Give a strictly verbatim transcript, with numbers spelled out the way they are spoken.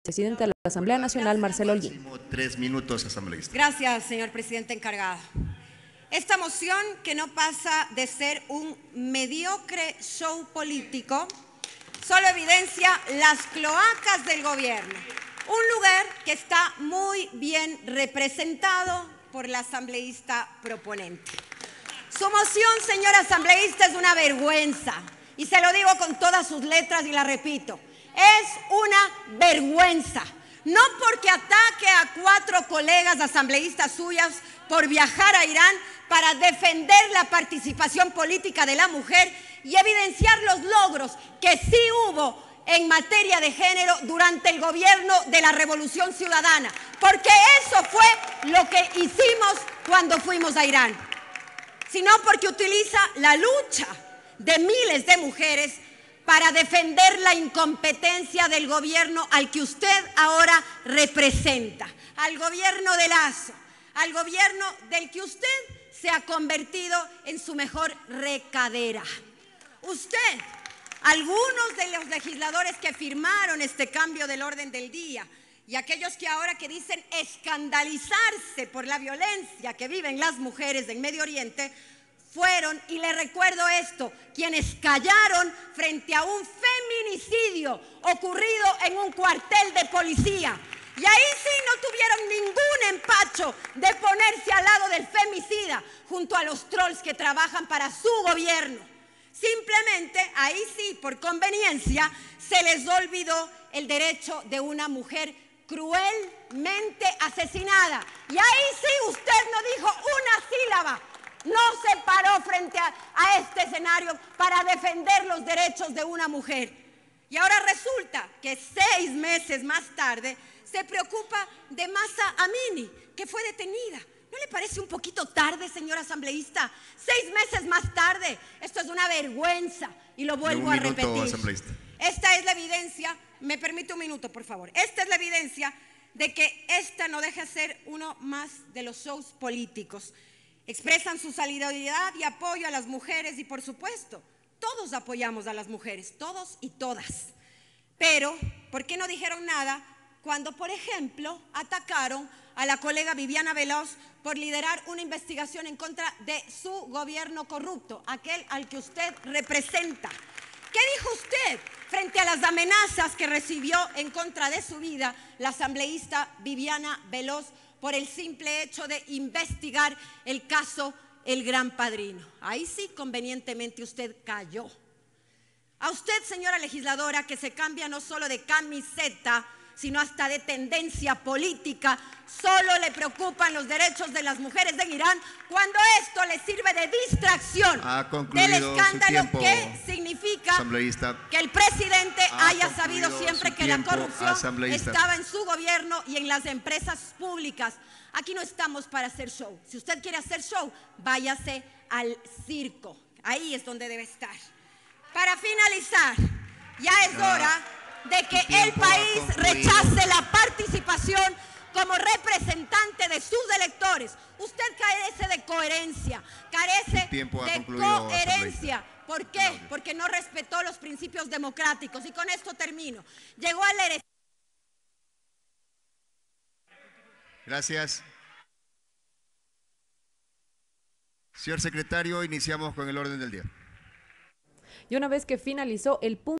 presidente de la Asamblea Nacional, Marcelo Holguín. Tres minutos, asambleísta. Gracias, señor presidente encargado. Esta moción, que no pasa de ser un mediocre show político, solo evidencia las cloacas del gobierno. Un lugar que está muy bien representado por la asambleísta proponente. Su moción, señor asambleísta, es una vergüenza. Y se lo digo con todas sus letras y la repito. Es una vergüenza. No porque ataque a cuatro colegas asambleístas suyas por viajar a Irán para defender la participación política de la mujer y evidenciar los logros que sí hubo en materia de género durante el gobierno de la Revolución Ciudadana, porque eso fue lo que hicimos cuando fuimos a Irán, sino porque utiliza la lucha de miles de mujeres para defender la incompetencia del gobierno al que usted ahora representa, al gobierno de Lasso, al gobierno del que usted se ha convertido en su mejor recadera. Usted, algunos de los legisladores que firmaron este cambio del orden del día y aquellos que ahora que dicen escandalizarse por la violencia que viven las mujeres en Medio Oriente, fueron, y le recuerdo esto, quienes callaron frente a un feminicidio ocurrido en un cuartel de policía. Y ahí sí no tuvieron ningún empacho de ponerse al lado del femicida junto a los trolls que trabajan para su gobierno. Simplemente, ahí sí, por conveniencia, se les olvidó el derecho de una mujer cruelmente asesinada. Y ahí sí usted no dijo una sílaba. No se paró frente a, a este escenario para defender los derechos de una mujer. Y ahora resulta que seis meses más tarde se preocupa de Mahsa Amini, que fue detenida. ¿No le parece un poquito tarde, señor asambleísta? Seis meses más tarde. Esto es una vergüenza y lo vuelvo a repetir. Asambleísta. Esta es la evidencia, me permite un minuto, por favor. Esta es la evidencia de que esta no deja de ser uno más de los shows políticos. Expresan su solidaridad y apoyo a las mujeres y, por supuesto, todos apoyamos a las mujeres, todos y todas. Pero, ¿por qué no dijeron nada cuando, por ejemplo, atacaron a la colega Viviana Veloz por liderar una investigación en contra de su gobierno corrupto, aquel al que usted representa? ¿Qué dijo usted frente a las amenazas que recibió en contra de su vida la asambleísta Viviana Veloz por el simple hecho de investigar el caso El Gran Padrino? Ahí sí, convenientemente, usted cayó. A usted, señora legisladora, que se cambia no solo de camiseta, sino hasta de tendencia política, solo le preocupan los derechos de las mujeres en Irán cuando esto le sirve de distracción del escándalo que significa que el presidente haya sabido siempre que la corrupción estaba en su gobierno y en las empresas públicas. Aquí no estamos para hacer show. Si usted quiere hacer show, váyase al circo. Ahí es donde debe estar. Para finalizar, ya es hora de que el país rechace la participación como representante de sus electores. Usted carece de coherencia, carece de coherencia. ¿Por qué? Porque no respetó los principios democráticos. Y con esto termino. Llegó a la... Gracias. Señor secretario, iniciamos con el orden del día. Y una vez que finalizó el punto